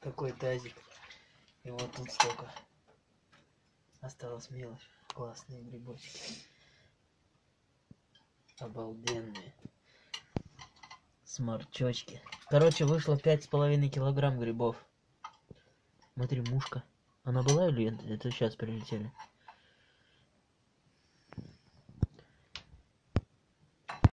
такой тазик. И вот тут столько осталось мелочь. Классные грибочки. Обалденные. Сморчочки. Короче, вышло 5,5 килограмм грибов. Смотри, мушка. Она была или это сейчас прилетели?